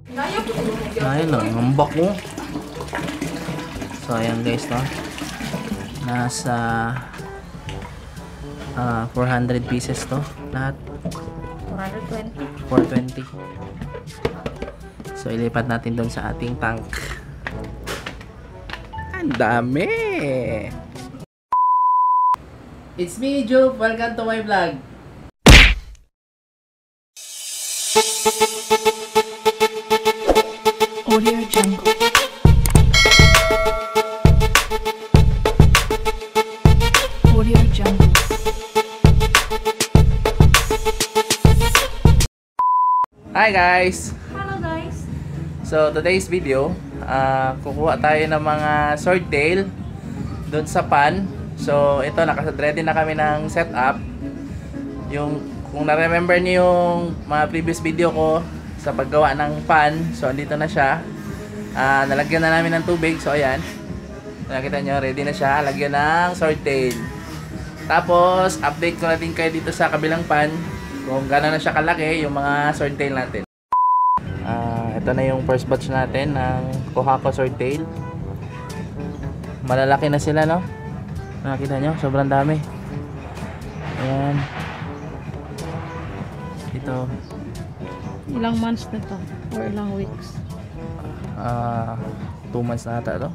Ayun o, ngambak mo. So ayan guys, no, nasa 400 pieces to lahat. 420. So ilipat natin doon sa ating tank. Ang dami. It's me, Joe. Welcome to my vlog. Audio Jungle. Audio Jungle. Hi guys. Hello guys. So today's video, kukuha tayo ng mga swordtail doon sa pan. So ito, naka-ready na kami ng setup. Yung kung na-remember niyo yung mga previous video ko sa paggawa ng pan, so andito na siya. Nalagyan na namin ng tubig. So ayan, nakita nyo, ready na siya. Lagyan ng swordtail. Tapos update ko na din kayo dito sa kabilang pan kung gano'n na siya kalaki yung mga swordtail natin. Ito na yung first batch natin ng Kohako swordtail. Malalaki na sila, no? Nakita nyo, sobrang dami. Ayan. Ito. Ilang months na to? Or ilang weeks? 2 months na ata to.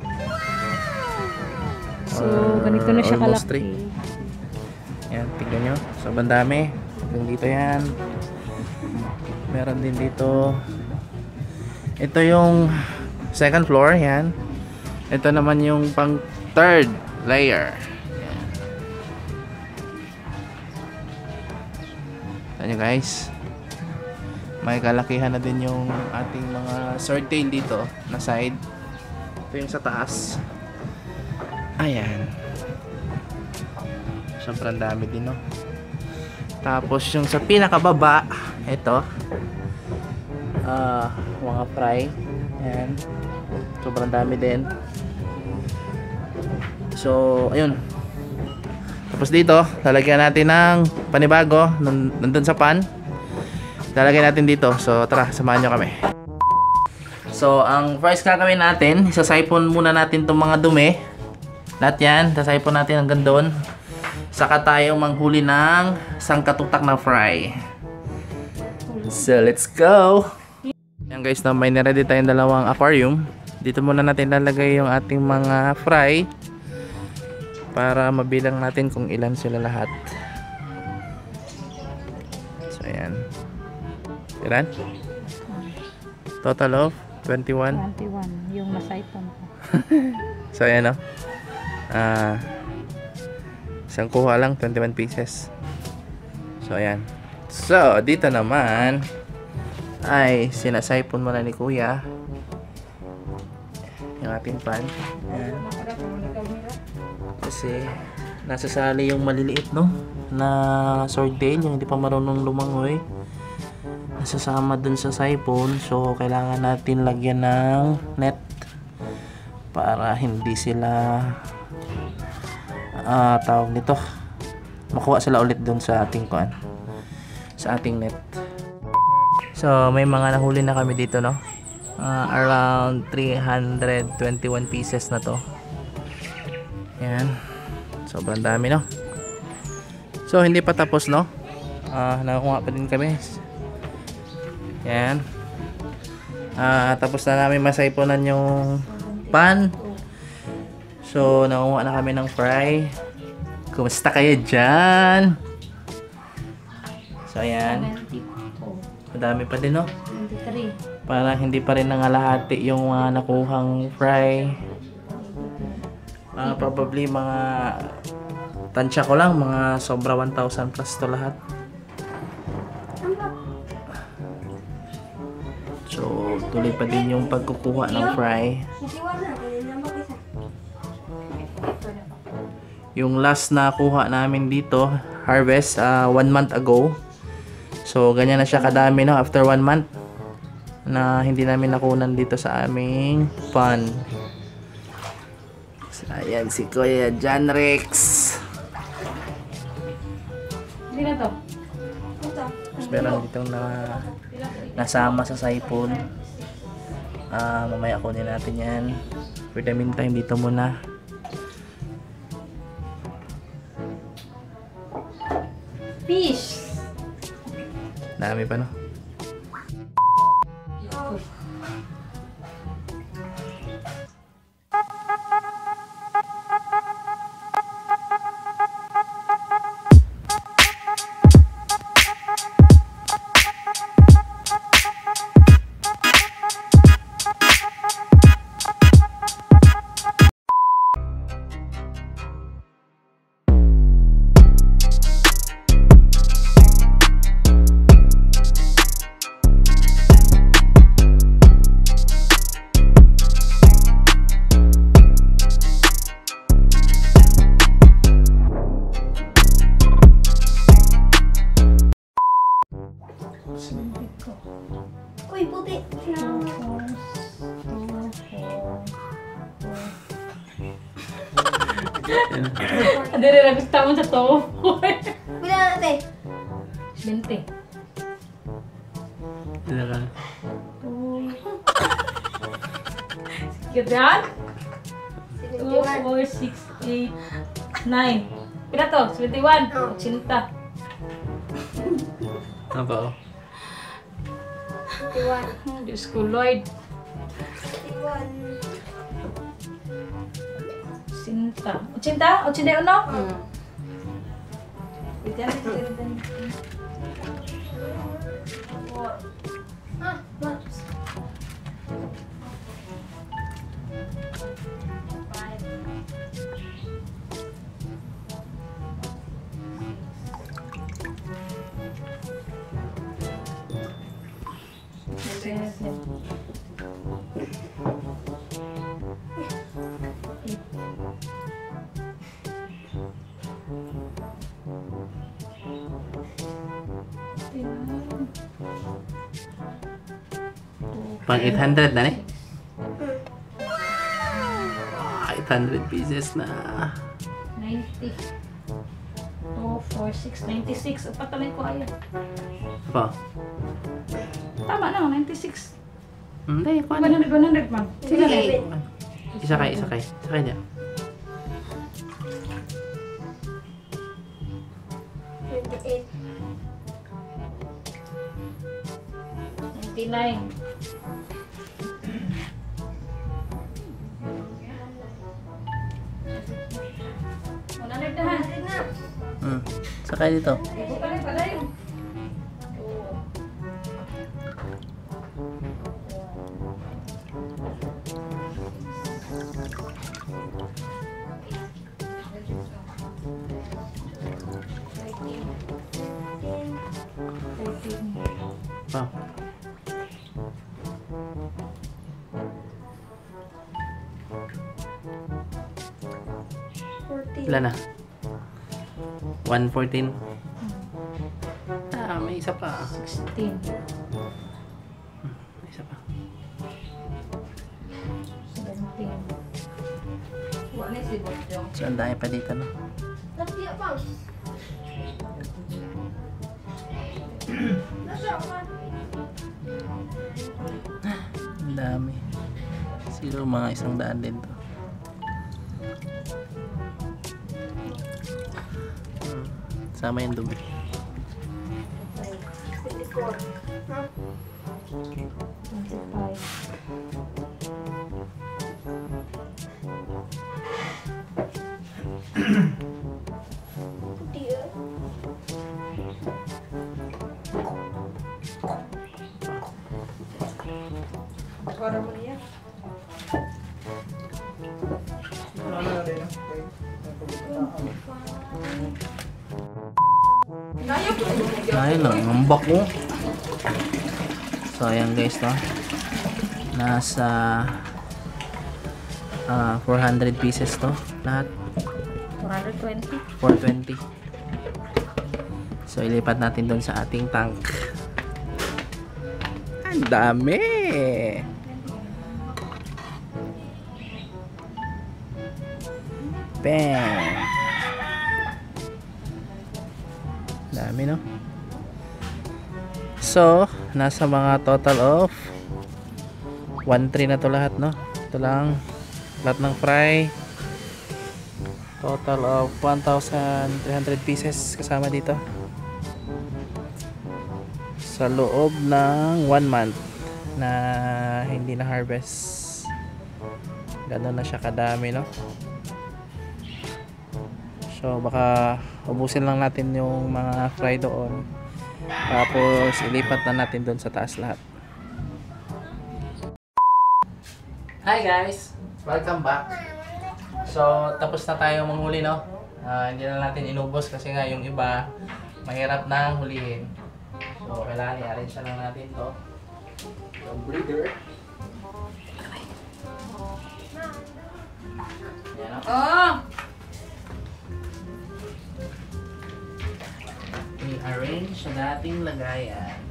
So, ganito na siya almost kalaki. 3. Ayan, tignan nyo. Sobrang dami. Hanggang dito yan. Meron din dito. Ito yung second floor. Yan. Ito naman yung pang third layer. Yan. Ito nyo guys. May kalakihan na din yung ating mga swordtail dito na side. Ito yung sa taas. Ayan. Sobrang dami din, no? Tapos yung sa pinakababa, ito. Mga fry. Ayan. Sobrang dami din. So, ayun. Tapos dito, lalagyan natin ng panibago nandun sa pan. Lalagyan natin dito. So, tara, samahan nyo kami. So, ang first gagawin natin, isasaipon muna natin itong mga dumi. Lahat yan, sasaipon natin hanggang doon. Saka tayo manghuli ng sangkatutak na fry. So, let's go! Yan guys, na may na-ready tayong dalawang aquarium. Dito muna natin lalagay yung ating mga fry para mabilang natin kung ilan sila lahat. So, ayan. Ilan? Total of 21. 21. Yung nasaipon ko. So, ayan o. Isang kuha lang, 21 pieces. So, ayan. So, dito naman ay sinasaipon muna ni Kuya yung ating pan. Ayan. Kasi nasasali yung maliliit, no? Na swordtail, yung hindi pa marunong lumangoy. Nasasama dun sa saipon. So, kailangan natin lagyan ng net para hindi sila tawag nito, makuha sila ulit dun sa ating kuan, sa ating net. So may mga nahuli na kami dito, no? Around 321 pieces na to. Yan, sobrang dami, no? So hindi pa tapos, no? Nakakuha pa din kami. Yan. Tapos na namin masaiponan yung pan. So, nakuha na kami ng fry. Kumusta kayo dyan? So, ayan. Madami pa din, no? 23. Para hindi pa rin nangalahati yung nakuhang fry. Probably mga tansya ko lang, mga sobra 1,000 plus to lahat. So, tuloy pa din yung pagkukuha ng fry. Yung last na kuha namin dito, harvest, 1 month ago. So, ganyan na siya kadami, no? After 1 month na hindi namin nakunan dito sa aming pan. So, ayan si Kuya John Rex. Hindi na to. Tapos meron ditong nasama sa saipon. Mamaya kunin natin yan. For the meantime, dito muna. Fish! Dami pa, no? Uy, puti. Hindi rin nagkita mo sa to. Bila natin. 20. Ilan ka? Cute yan? 2, 71. 4, 6, 8, 9. Pila to? 71. 80. Ano ba, oh? 71. Diyos ko, Lord. 71. 80? 81? Ah, Max. Pang 800 na, 800 pieces na. 90. 2, 4, 6, 96. Ang patalay ko ayaw. Apa? Tama na, 96. Hindi, 100, 100 man. Sila na. Sige. Isakay niya. 28. 99. Sakay dito. Pa. Ilan na? 114. May isa pa. 16. May isa pa. 17. So, ang dami pa dito, no? Napiya pa. Nasa ka. Ang dami. Siguro mga 100 din to. Sama yung dumi. 24. Ha? 25. Puti ah. Para mo niya. Ayun lang, ang bak mo. So, ayan guys, no? Nasa 400 pieces to. Lahat. 420. 420. So, ilipat natin doon sa ating tank. Ang dami! Bam! Dami, no? So, nasa mga total of 1.3 na to lahat, no? Ito lang lahat ng fry, total of 1,300 pieces kasama dito sa loob ng 1 month na hindi na harvest. Gano'n na siya kadami, no? So baka ubusin lang natin yung mga fry doon, tapos ilipat na natin doon sa taas lahat. Hi guys! Welcome back! So tapos na tayo manghuli, no? Hindi na natin inubos kasi nga yung iba mahirap nang hulihin. So kailangan i-arrange na lang natin to. Yung breeder. Yan, no? Oh! I-arrange sa dating lagayan.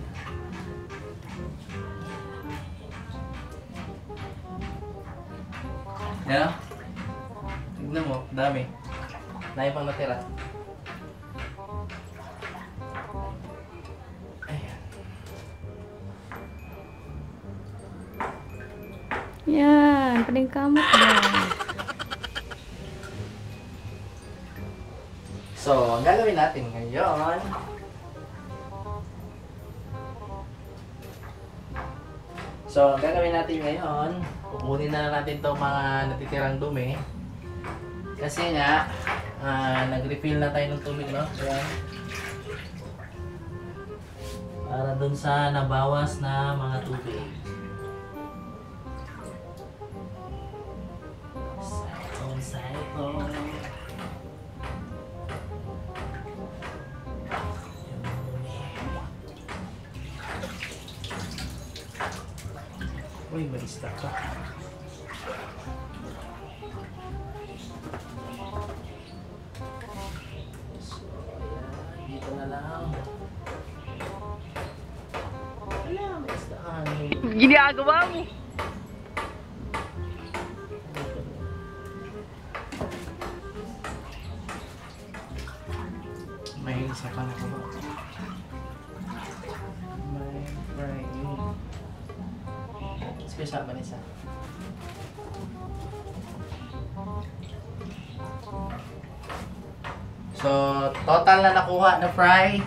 Yan. Tignan mo, dami. Dami pang natira. Ayan. Yan, paningkamot na. So, ang gagawin natin ngayon, kukunin na natin itong mga natitirang dumi. Kasi nga, nag-refill na tayo ng tubig, no? Ayan. Para dun sa nabawas na mga tubig. Cycle. Uy, may isda pa. So, ayan. Dito na lang. Wala, may isda. Ginagawa mo. May isa pa na ba? May frying. Spesa ba nisa? So, total na nakuha na fry,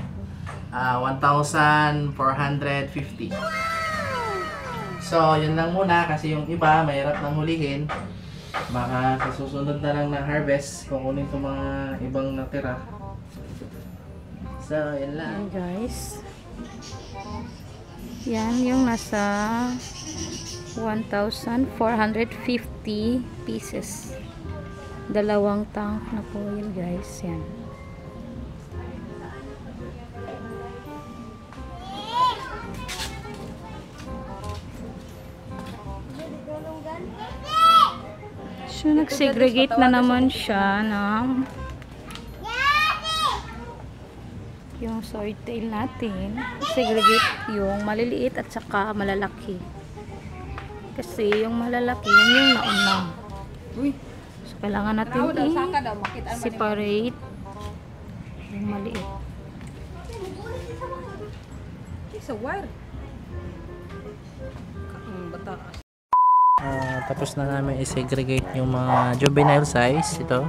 1,450. So, yun lang muna kasi yung iba mahirap nang hulihin. Baka sa susunod na lang na harvest kukunin itong mga ibang natira. So, yun lang. Yan guys. Yan yung nasa 1,450 pieces. Dalawang tank na po yun guys. Yan. So, nag-segregate na naman siya ng yung swordtail natin. Segregate yung maliliit at saka malalaki. Kasi yung malalaki, yan yung nauna. So, kailangan natin i-separate yung maliit. Tapos na namin i-segregate yung mga juvenile size. Ito.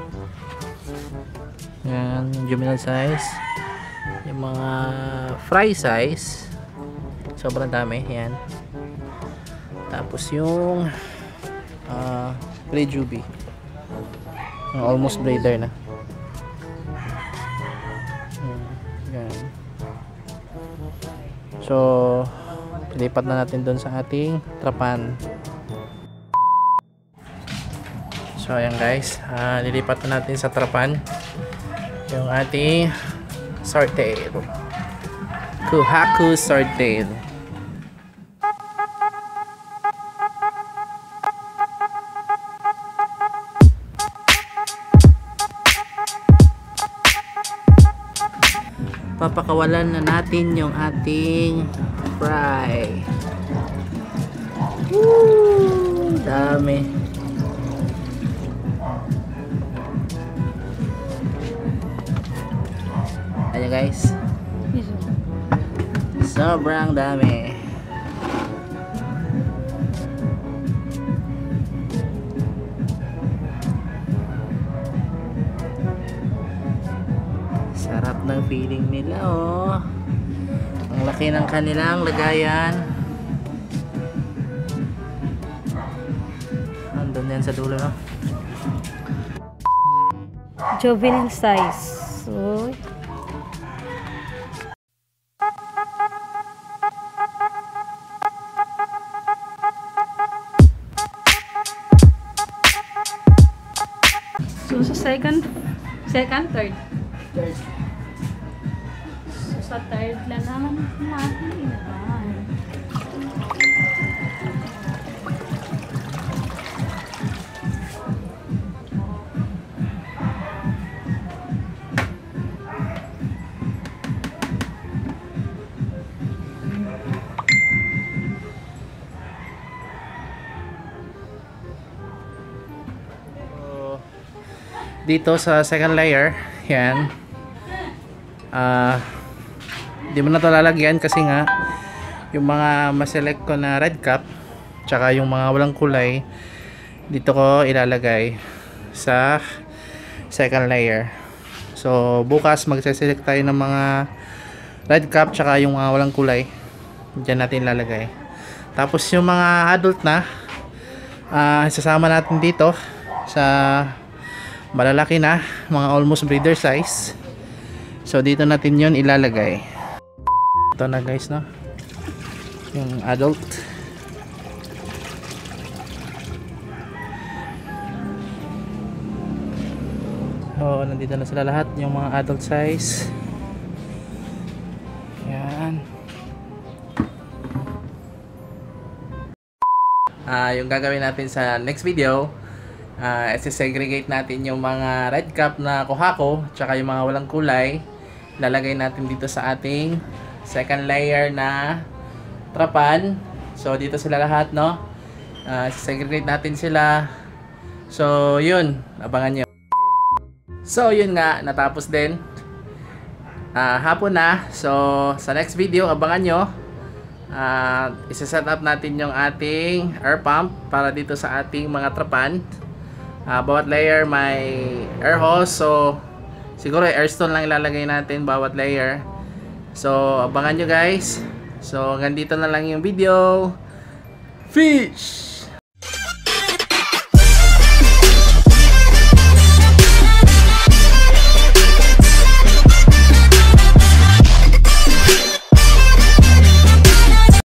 Yan, juvenile size. Yung mga fry size. Sobrang dami. Yan. Tapos yung pre-juvie. Almost breeder na. Yan. So, lipat na natin doon sa ating trapan. So ayan guys, lilipat na natin sa trapan yung ating swordtail. Kohaku swordtail. Papakawalan na natin yung ating fry. Woo! Dami. Ayan guys, sobrang dami. feeding nila, oh. Ang laki ng kanilang lagayan. Andun yan sa dulo, no? Juvenile size. So, sa second, third. So, sa third lang naman natin inaban. Dito sa second layer, yan. Di mo na ito lalagyan kasi nga yung mga maselect ko na red cap tsaka yung mga walang kulay dito ko ilalagay sa second layer. So bukas magse-select tayo ng mga red cap tsaka yung mga walang kulay, dyan natin ilalagay. Tapos yung mga adult na isasama natin dito sa malalaki na, mga almost breeder size. So dito natin yon ilalagay. Ito na guys, no, yung adult. So nandito na sila lahat, yung mga adult size. Yan. Yung gagawin natin sa next video, segregate natin yung mga red cap na kuhako tsaka yung mga walang kulay, lalagay natin dito sa ating second layer na trapan. So dito sila lahat, no, segregate natin sila. So yun, abangan nyo. So yun nga, natapos din, hapon na. So sa next video, abangan nyo. Isa-set up natin yung ating air pump para dito sa ating mga trapan. Bawat layer may air hose, so siguro air stone lang ilalagay natin bawat layer. So abangan nyo guys. So hanggang dito na lang yung video. Fish!